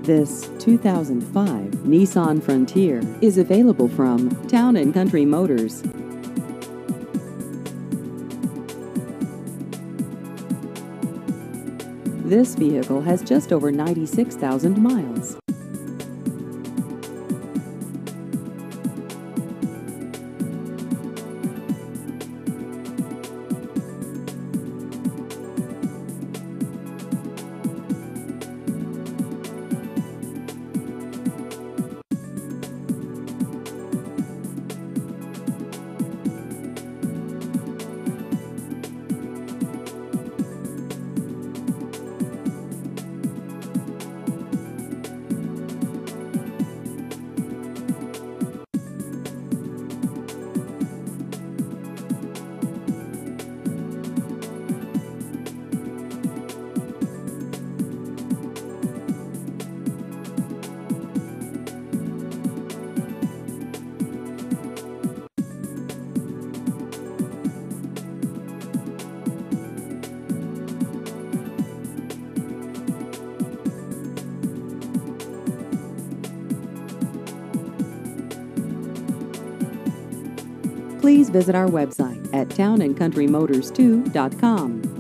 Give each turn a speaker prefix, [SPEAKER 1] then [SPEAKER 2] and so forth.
[SPEAKER 1] This 2005 Nissan Frontier is available from Town & Country Motors. This vehicle has just over 96,000 miles. Please visit our website at townandcountrymotors2.com.